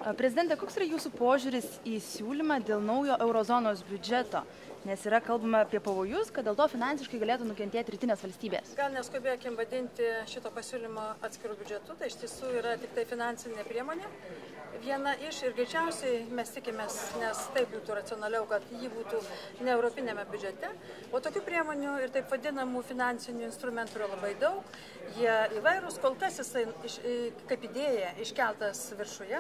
Prezidente, koks yra jūsų požiūris į siūlymą dėl naujo eurozonos biudžeto? Nes yra kalbama apie pavojus, kad dėl to finansiškai galėtų nukentėti rytinės valstybės. Gal neskubėkim vadinti šito pasiūlymo atskirų biudžetų, tai iš tiesų yra tik tai finansinė priemonė. Viena iš ir greičiausiai mes tikimės, nes taip būtų racionaliau, kad ji būtų ne europinėme biudžete. O tokių priemonių ir taip vadinamų finansinių instrumentų yra labai daug. Jie įvairūs, kol kas jisai kaip idėja iškeltas viršuje.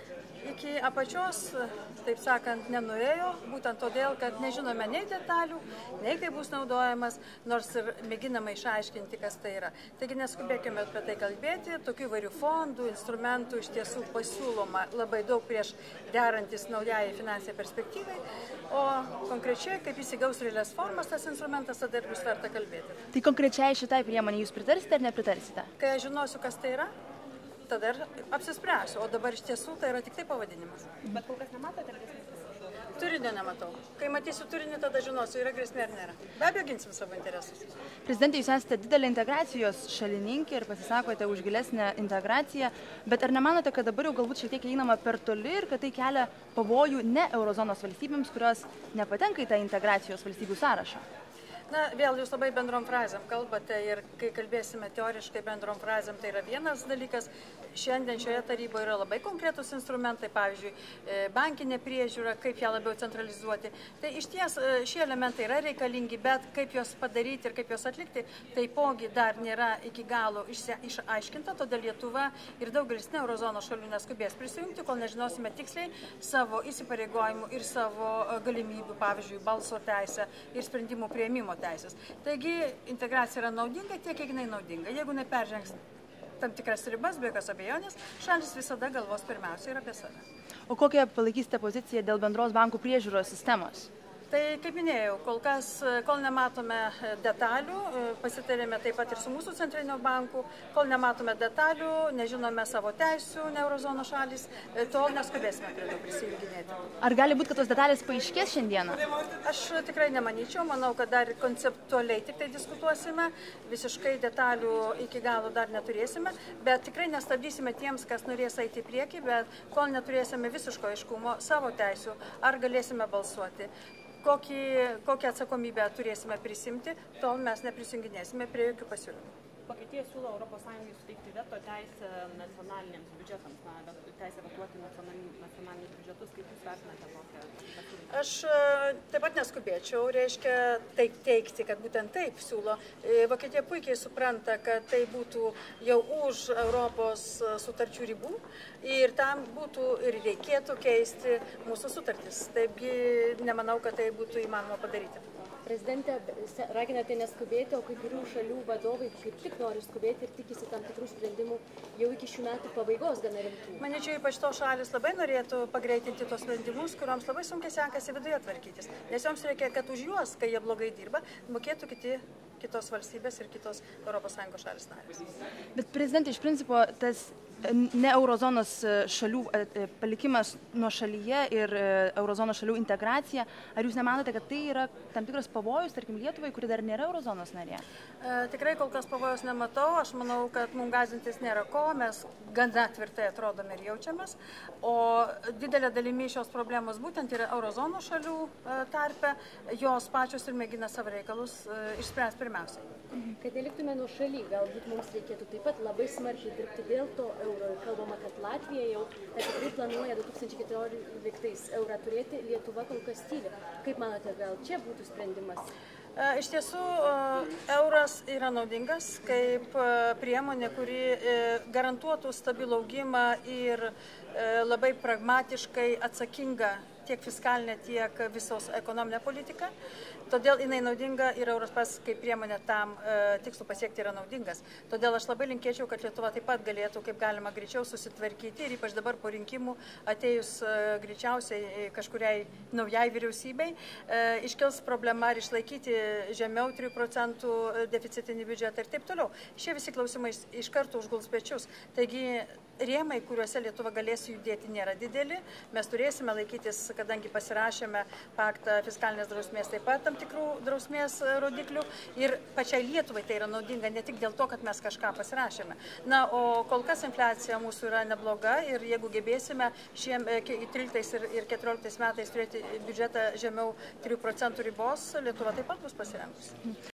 Iki apačios, taip sakant, nenuėjo, būtent todėl, kad nežinome nei detalių, nei kaip bus naudojamas, nors ir mėginama išaiškinti, kas tai yra. Taigi neskubėkime apie tai kalbėti, tokių įvairių fondų, instrumentų iš tiesų pasiūloma labai daug prieš derantis naujai finansiniai perspektyvai, o konkrečiai, kaip jis įgaus realias formas, tas instrumentas tada ir bus verta kalbėti. Tai konkrečiai šitai priemonė jūs pritarsite ar nepritarsite? Kai aš žinosiu, kas tai yra, tada ir apsispręsiu, o dabar iš tiesų tai yra tik tai pavadinimas. Bet kol kas nematote grėsmės? Turinio nematau. Kai matysiu turinį, tada žinosiu, yra grėsmė ar nėra. Be abejo, ginsim savo interesus. Prezidentė, jūs esate didelė integracijos šalininkė ir pasisakote už gilesnę integraciją, bet ar nemanote, kad dabar jau galbūt šiek tiek einama per toli ir kad tai kelia pavojų ne eurozonos valstybėms, kurios nepatenka į tą integracijos valstybių sąrašą? Na, vėl jūs labai bendrom frazėm kalbate ir kai kalbėsime teoriškai bendrom frazėm, tai yra vienas dalykas. Šiandien šioje taryboje yra labai konkretus instrumentai, pavyzdžiui, bankinė priežiūra, kaip ją labiau centralizuoti. Tai iš ties šie elementai yra reikalingi, bet kaip juos padaryti ir kaip juos atlikti, taipogi dar nėra iki galo išaiškinta, todėl Lietuva ir daugelis ne eurozonos šalių neskubės prisijungti, kol nežinosime tiksliai savo įsipareigojimų ir savo galimybių, pavyzdžiui, balso teisę ir sprendimų priėmimo teisės. Taigi integracija yra naudinga tiek, kiek jinai naudinga. Jeigu neperžengs tam tikras ribas, be jokios abejonės, šalis visada galvos pirmiausia ir apie save. O kokią palaikysite poziciją dėl bendros bankų priežiūros sistemos? Tai, kaip minėjau, kol kas, kol nematome detalių, pasitarėme taip pat ir su mūsų centrinio banku, kol nematome detalių, nežinome savo teisių, ne eurozono šalis, tol neskubėsime prie to prisijunginėti. Ar gali būti, kad tos detalės paaiškės šiandieną? Aš tikrai nemanyčiau, manau, kad dar konceptualiai tik tai diskutuosime, visiškai detalių iki galo dar neturėsime, bet tikrai nestabdysime tiems, kas norės eiti į priekį, bet kol neturėsime visiško aiškumo savo teisių, ar galėsime balsuoti. Kokią atsakomybę turėsime prisimti, tol mes neprisijunginėsime prie jokių pasiūlymų. Vokietija siūlo ES suteikti veto teisę nacionaliniams biudžetams, teisę vetuoti nacionalinius biudžetus, kaip jūs vertinate tokią pasiūlymą? Aš taip pat neskubėčiau, reiškia taip teikti, kad būtent taip siūlo. Vokietija puikiai supranta, kad tai būtų jau už Europos sutarčių ribų ir tam būtų ir reikėtų keisti mūsų sutartis. Taigi nemanau, kad tai būtų įmanoma padaryti. Prezidentė, raginate neskubėti, o kai kurių šalių vadovai kaip tik nori skubėti ir tikisi tam tikrų sprendimų jau iki šių metų pabaigos gana rimtų. Manyčiau, ypač tos šalis labai norėtų pagreitinti tos sprendimus, kuriuoms labai sunkiai sekasi viduje tvarkytis. Nes joms reikia, kad už juos, kai jie blogai dirba, mokėtų kitos valstybės ir kitos ES šalis narės. Bet prezidentė, iš principo, tas ne eurozonos šalių palikimas nuo šalyje ir eurozonos šalių integracija, ar jūs nemanote, kad tai yra tam tikras pavojus, tarkim, Lietuvai, kuri dar nėra eurozonos narė? Tikrai kol kas pavojus nematau, aš manau, kad mums gąsdintis nėra ko, mes gana tvirtai atrodome ir jaučiamės, o didelė dalimi šios problemos būtent yra eurozonos šalių tarpe, jos pačios ir mėgina savo reikalus išspręsti pirmiausiai. Kad neliktume nuo šaly, galbūt mums reikėtų taip pat labai smarkiai dirbti dėl to euro. Kalbama, kad Latvija jau tikrai planuoja 2014 eurą turėti, Lietuva kol kas tyli. Kaip manote, gal čia būtų sprendimas? Iš tiesų, euras yra naudingas kaip priemonė, kuri garantuotų stabilų augimą ir labai pragmatiškai atsakinga tiek fiskalinė, tiek visos ekonominė politika. Todėl jinai naudinga ir euras pats kaip priemonė tam tikslu pasiekti yra naudingas. Todėl aš labai linkėčiau, kad Lietuva taip pat galėtų kaip galima greičiau susitvarkyti ir ypač dabar po rinkimų atėjus greičiausiai kažkuriai naujai vyriausybei iškils problema ar išlaikyti žemiau 3% deficitinį biudžetą ir taip toliau. Šie visi klausimai iš karto užguls pečius. Taigi rėmai, kuriuose Lietuva galės judėti, nėra dideli. Mes turėsime laikytis, kadangi pasirašėme paktą fiskalinės drausmės, taip pat tam tikrų drausmės rodiklių. Ir pačiai Lietuvai tai yra naudinga ne tik dėl to, kad mes kažką pasirašėme. Na, o kol kas infliacija mūsų yra nebloga ir jeigu gebėsime 13 ir 14 metais turėti biudžetą žemiau 3% ribos, Lietuva taip pat bus pasirengusi.